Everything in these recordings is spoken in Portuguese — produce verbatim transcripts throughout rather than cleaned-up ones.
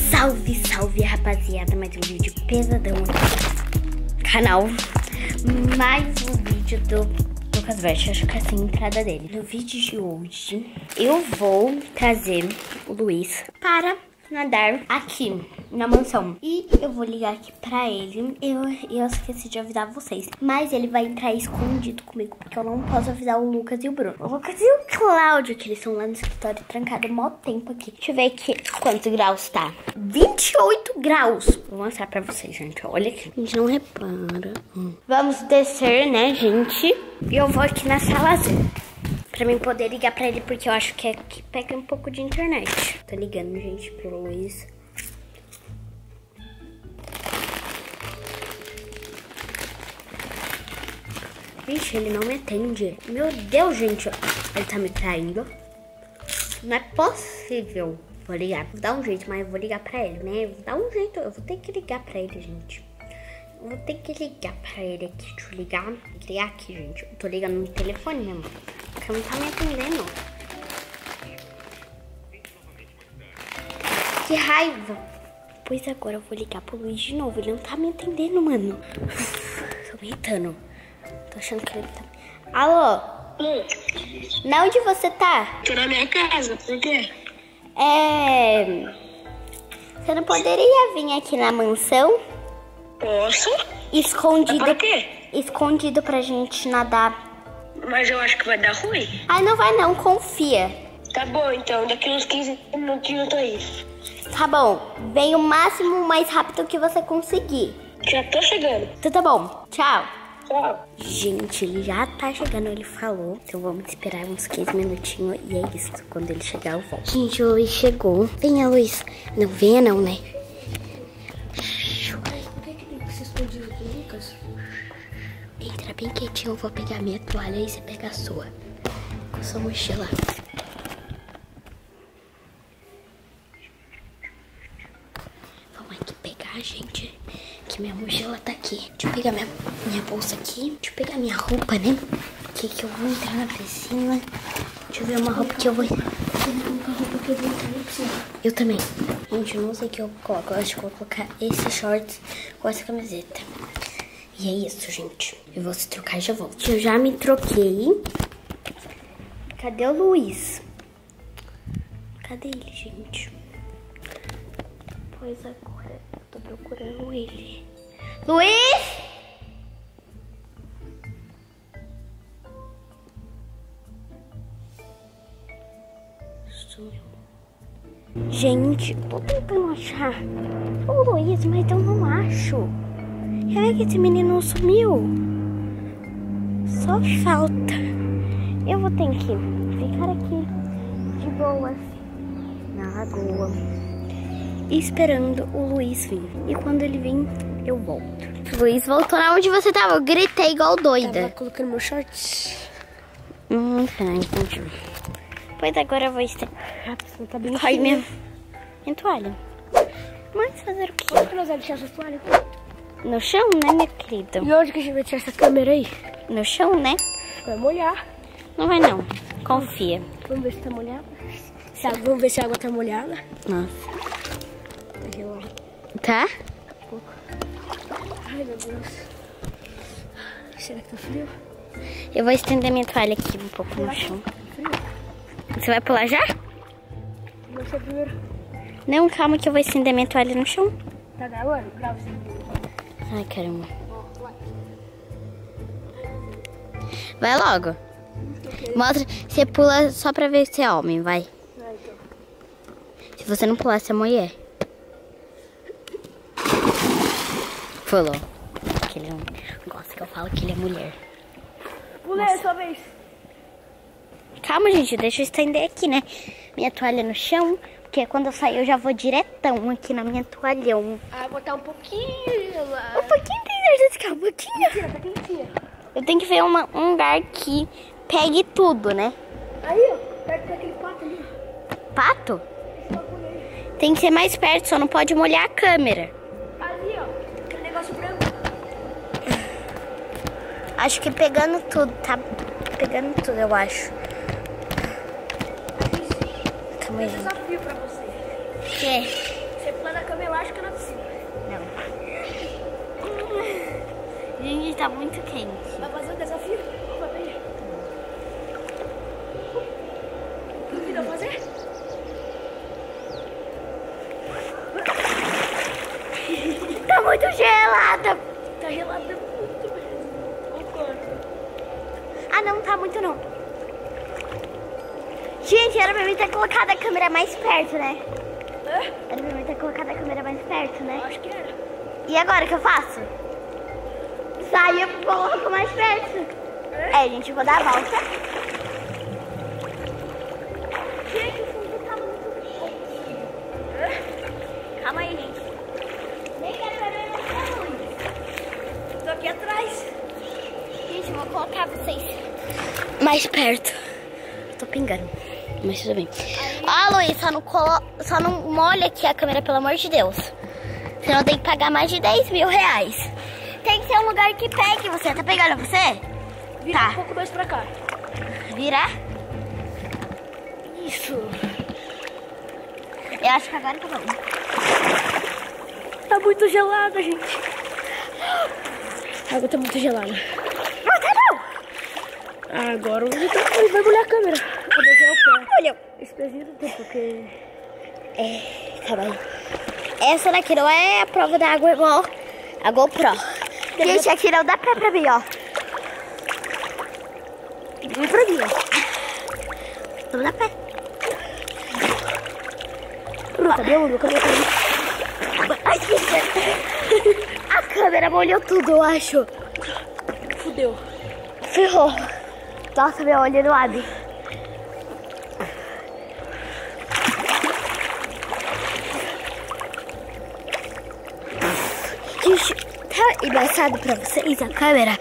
Salve, salve, rapaziada, mais um vídeo pesadão aqui no canal. Mais um vídeo do Lucas Vert, acho que é assim a entrada dele. No vídeo de hoje, eu vou trazer o Luiz para nadar aqui na mansão. E eu vou ligar aqui pra ele. Eu, eu esqueci de avisar vocês, mas ele vai entrar escondido comigo, porque eu não posso avisar o Lucas e o Bruno. O Lucas e o Cláudio, que eles estão lá no escritório trancado há mó tempo aqui. Deixa eu ver aqui quantos graus tá. vinte e oito graus. Vou mostrar pra vocês, gente. Olha aqui. A gente não repara. Hum. Vamos descer, né, gente? E eu vou aqui na sala azul, pra mim poder ligar pra ele, porque eu acho que é que pega um pouco de internet. Tô ligando, gente, pro Luiz. Vixe, ele não me atende. Meu Deus, gente. Ele tá me traindo. Não é possível. Vou ligar. Vou dar um jeito, mas eu vou ligar pra ele, né? Vou dar um jeito. Eu vou ter que ligar pra ele, gente. Eu vou ter que ligar pra ele aqui. Deixa eu ligar. Vou ligar aqui, gente. Eu tô ligando no telefone mesmo, porque não tá me atendendo. Que raiva. Pois agora eu vou ligar pro Luiz de novo. Ele não tá me atendendo, mano. Tô me irritando. Tô achando que ele tá... Alô? Hum. Na onde você tá? Tô na minha casa, por quê? É... Você não poderia vir aqui na mansão? Posso? Escondido. Pra quê? Escondido pra gente nadar. Mas eu acho que vai dar ruim. Ai, não vai não, confia. Tá bom, então, daqui uns quinze minutinhos eu tô aí. Tá bom, vem o máximo, o mais rápido que você conseguir. Já tô chegando. Então tá bom, tchau. Tchau. Gente, ele já tá chegando, ele falou. Então vamos esperar uns quinze minutinhos e é isso. Quando ele chegar eu volto. Gente, o Luiz chegou. Venha, Luiz. Não, venha não, né? Por que que tem que se esconder aqui, Lucas? Entra bem quietinho, eu vou pegar minha toalha e você pega a sua. Com a sua mochila. Vamos aqui pegar, gente. Que minha mochila tá aqui. Deixa eu pegar minha, minha bolsa aqui. Deixa eu pegar minha roupa, né? Que que eu vou entrar na piscina. Deixa eu ver uma roupa que eu vou... Uma roupa que eu vou entrar na piscina. Eu também. Gente, eu não sei o que eu coloco. Eu acho que eu vou colocar esse shorts com essa camiseta. E é isso, gente. Eu vou se trocar e já volto. Eu já me troquei. Cadê o Luiz? Cadê ele, gente? Pois agora eu tô procurando ele. Luiz! Sumiu. Gente, tô tentando achar o Luiz, mas eu não acho. Já vê que esse menino sumiu? Só falta. Eu vou ter que ficar aqui de boas na lagoa, esperando o Luiz vir. E quando ele vir, eu volto. O Luiz voltou. Na onde você tava? Eu gritei igual doida. Tava colocando meu shorts. Hum, tá, entendi. Pois agora eu vou estar... Você tá bem Ai, minha... minha toalha. Mas fazer o quê? Onde que nós vamos deixar essa toalha? No chão, né, minha querida? E onde que a gente vai tirar essa câmera aí? No chão, né? Vai molhar. Não vai não. Confia. Vamos ver se tá molhada. Se a... Vamos ver se a água tá molhada. Nossa. Tá gelado. Tá? Um pouco. Ai, meu Deus. Será que tá frio? Eu vou estender minha toalha aqui um pouco no chão. Você vai pular já? Não sei primeiro. Não, calma que eu vou estender minha toalha no chão. Tá gravando? Grava sim. Ai, caramba. Vai logo. Mostra. Você pula só pra ver se é homem, vai. Vai, então. Se você não pular, você é mulher. Pulou. Que ele não gosta que eu falo que ele é mulher. Pulei, sua vez. Calma, gente, deixa eu estender aqui, né? Minha toalha no chão, porque quando eu sair eu já vou diretão aqui na minha toalhão. Ah, botar um pouquinho lá. Um pouquinho, tem certeza que é um pouquinho. Mentira, tá quentinha. Eu tenho que ver uma, um lugar que pegue tudo, né? Aí, ó, perto daquele pato ali. Pato? Esse bagulho aí. Tem que ser mais perto, só não pode molhar a câmera. Ali, ó, aquele negócio branco. Acho que pegando tudo, tá pegando tudo, eu acho. Calma aí. Desafio pra você. Que? Você pula na cama elástica na piscina. Não. Gente, tá muito quente. Vai fazer o desafio? Vai ver. Duvida fazer? Tá muito gelada. Tá gelada muito mesmo. Concordo. Ah, não tá muito não. Gente, era pra mim ter colocado a câmera mais perto, né? Hã? Era pra mim ter colocado a câmera mais perto, né? Acho que era. E agora o que eu faço? Saio e coloco mais perto. É? É, gente, eu vou dar a volta. Gente, o fundo tá muito quente. Hã? Calma aí, gente. Nem quero ver a luz. Tô aqui atrás. Gente, eu vou colocar vocês mais perto. Tô pingando, mas tudo bem. Ó, Luiz, só não, colo... só não molha aqui a câmera, pelo amor de Deus. Senão tem que pagar mais de dez mil reais. Tem que ser um lugar que pegue você. Tá pegando você? Vira Tá. um pouco mais pra cá. Virar? Isso. Eu acho que agora tá bom. Tá muito gelada, gente. A água tá muito gelada. Não, tá não. Agora o Vitor ele vai molhar a câmera. Vou deixar o pé. Olha. Esse pezinho não tem porque... É, calma aí. Essa daqui não é a prova da água igual a GoPro. Gente, aqui não dá pé pra mim, ó. E pra mim, ó. Não dá pé. Meu cabelo, meu cabelo tá aí. Ai, que a câmera molhou tudo, eu acho. Fudeu. Ferrou. Nossa, meu olho não abre. Gente, tá embaçado pra vocês a câmera?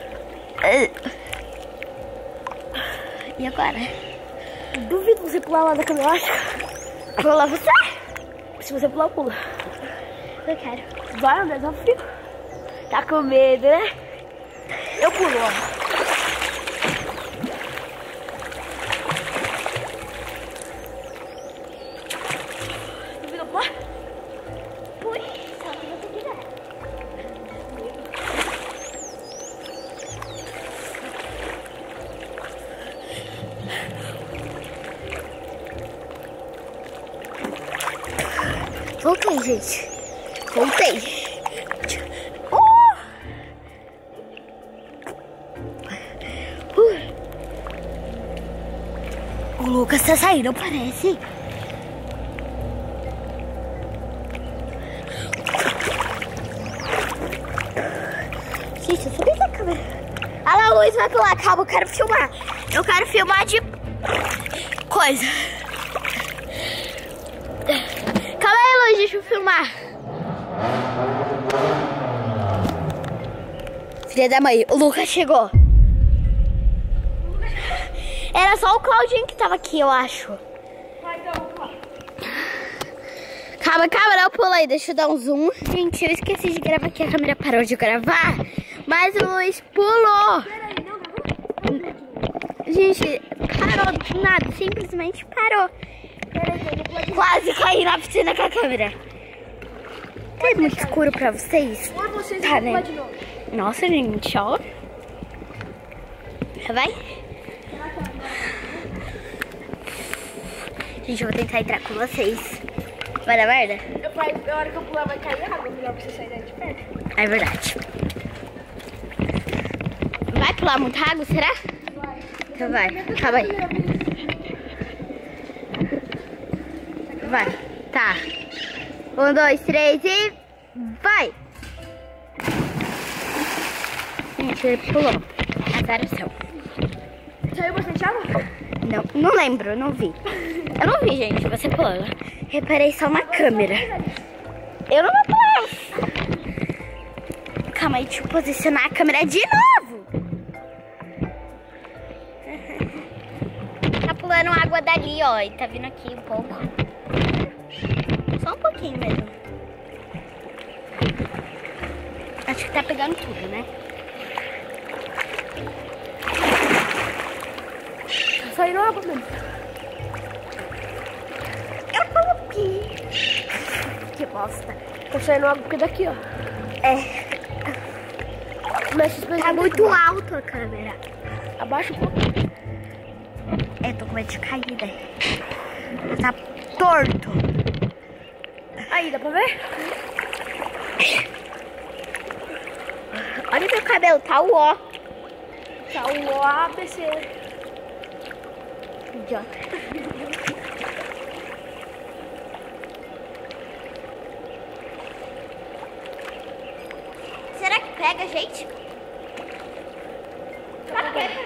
E agora? Duvido você pular lá da cama elástica. Pula você? Se você pular, pula. Eu quero. Vai, é um desafio. Tá com medo, né? Eu pulo, ó. Duvida pular? Ui, só que você quiser. Voltei, gente. Voltei. Uh! Uh! O Lucas tá saindo, parece. Gente, eu subi da câmera. Ah lá, Luiz vai pular. Calma, eu quero filmar. Eu quero filmar de coisa. Calma aí, Luiz, deixa eu filmar. Filha da mãe, o Lucas chegou. Era só o Claudinho que tava aqui, eu acho. Vai, então, vamos lá. Calma, calma, não pula aí, deixa eu dar um zoom. Gente, eu esqueci de gravar aqui, a câmera parou de gravar, mas o Luiz pulou. Peraí, não, não. Gente, parou do nada, simplesmente parou. Peraí, eu vou pular de Quase caí na piscina com a câmera. Tá muito escuro pra vocês? Por vocês, Tá, eu vou né? pular de novo. Nossa, gente, ó. Vai? Gente, eu vou tentar entrar com vocês. Vai dar merda? Eu, vai, na hora que eu pular vai cair água, melhor pra você sair daí de perto. É verdade. Vai pular muita água, será? Vai. Então vai, calma aí. Vai, tá. Um, dois, três e... vai! Gente, ele pulou. Azar o céu. Saiu bastante água? Não, não lembro, não vi. Eu não vi, gente, você pulando. Reparei só na câmera. Eu não vou pular. Calma aí, deixa eu posicionar a câmera de novo. Tá pulando água dali, ó. E tá vindo aqui um pouco. Só um pouquinho mesmo. Acho que tá pegando tudo, né? Saiu água mesmo. Eu coloquei. que bosta. Tá saindo água porque daqui, ó. É. Mas suspense Tá muito alto a câmera. Abaixa um pouco. É, tô com medo de cair, né? Tá torto. Aí, dá pra ver? Olha meu cabelo, tá o ó. Tá o A B C. Idiota. Será que pega, gente? Será que pega?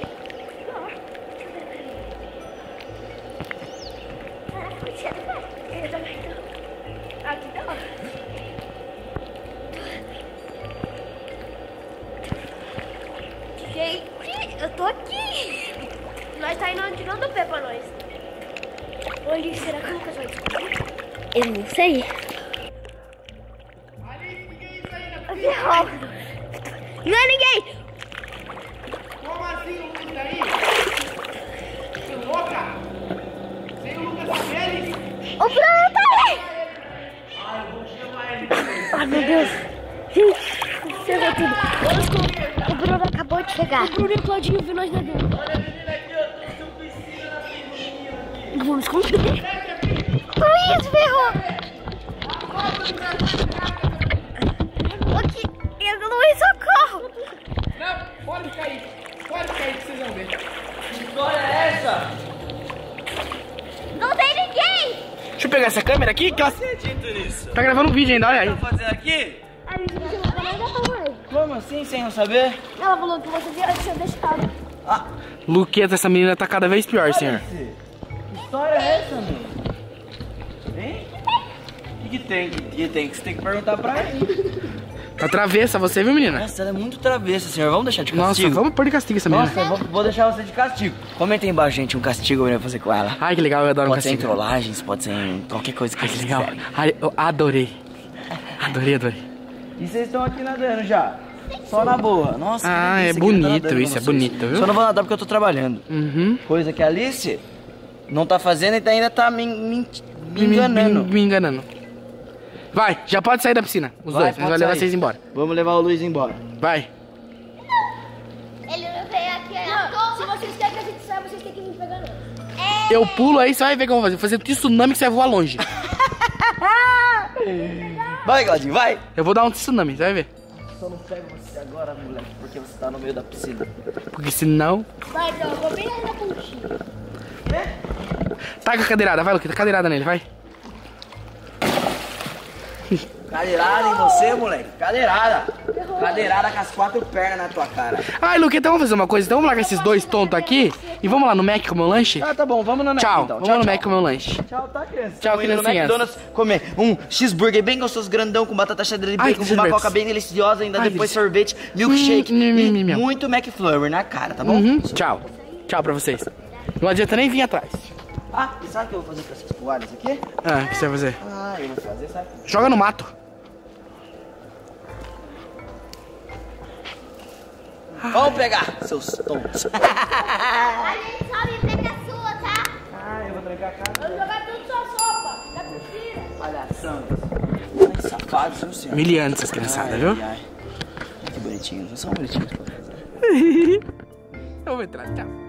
Aqui tá. Gente, eu tô aqui. Nós tá indo onde não dá pé pra nós. Olha, será que o Lucas vai descobrir? Eu não sei. Não é ninguém. Como assim o Lucas aí? Você louca? Sem o Lucas saber? O Bruno tá aí. Ah, eu vou chamar ele. Ai, meu Deus. Gente, ferrou tudo. O Bruno acabou de chegar. O Bruno e o Claudinho viu nós nadando. Olha a menina aqui, eu tô com piscina na menina aqui. Vamos esconder. Luiz, ferrou. Aqui, eu Luiz, socorro. Não, pode cair. Pode cair que vocês vão ver. Que história é essa? Não tem ninguém. Deixa eu pegar essa câmera aqui, que ela Acredito nisso. tá gravando um vídeo ainda, olha aí. O que tá fazendo aqui? A gente não chamou pra nada pra mãe. Como assim, sem eu saber? Ela falou que você tinha tinha deixado. Ah, Luqueta, essa menina tá cada vez pior, senhor. que história é essa, meu? Hein? O que, que tem? O que, que tem? Que você tem que perguntar pra ele. Tá travessa você, viu, menina? Nossa, ela é muito travessa, senhor. Vamos deixar de Nossa, castigo? vamos pôr de castigo essa menina. Nossa, eu vou, vou deixar você de castigo. Comenta aí embaixo, gente, um castigo pra eu fazer com ela. Ai, que legal, eu adoro um Pode ser em castigo. trollagens, pode ser em qualquer coisa que Ai, que vocês legal. quiserem. Ai, eu adorei. Adorei, adorei. E vocês estão aqui nadando já? Só na boa. Nossa, Ah, que é delícia, eu queria bonito estar nadando isso, com é vocês. bonito, viu? Só não vou nadar porque eu tô trabalhando. Uhum. Coisa que a Alice não tá fazendo e ainda tá me, me, me Me- enganando. Me, me enganando. Vai, já pode sair da piscina. Os Vai, dois, nós pode vamos levar sair. vocês embora. Vamos levar o Luiz embora. Vai. Ele não veio aqui Não, se vocês querem que a gente saia, vocês têm que vir pegar nós. Eu pulo aí, você vai ver o que eu vou fazer. Vou fazer um tsunami que você vai voar longe. Vai, Claudinho, vai! Eu vou dar um tsunami, você vai ver. Só não pego você agora, moleque, porque você tá no meio da piscina. Porque senão... Vai, então, eu vou bem ali na pontinha. Taca a cadeirada, vai, Luqueta, cadeirada nele, vai. Cadeirada em você, moleque. Cadeirada. Cadeirada com as quatro pernas na tua cara. Ai, Luqueta, vamos fazer uma coisa. Então vamos lá com esses dois tontos aqui e vamos lá no Mac comer um lanche? Ah, tá bom, vamos no Mac Tchau, então. vamos no Mac comer um lanche. Tchau, tá, criança? Tchau, Vamos indo no criancinhas. McDonald's comer um cheeseburger bem gostoso, grandão, com batata cheddar de Ai, bacon, que com uma delícia. coca bem deliciosa, ainda Ai, depois delícia. sorvete, milkshake Hum, hum, hum, e hum, hum. muito McFlurry na cara, tá bom? Uhum, tchau. Tchau pra vocês. Não adianta nem vir atrás. Ah, e sabe o que eu vou fazer com essas toalhas aqui? Ah, o que você vai fazer? Ah, eu vou fazer, sabe? Joga no mato. Vamos pegar, seus tontos. A gente só me pega a sua, tá? Ah, eu vou trancar a casa. Vamos jogar tudo sua sopa na piscina. Palhação. Ai, safados, viu, senhor? Miliano essas criançadas, viu? Ai, ai. Que bonitinhos, são bonitinhos. Eu vou entrar, tchau.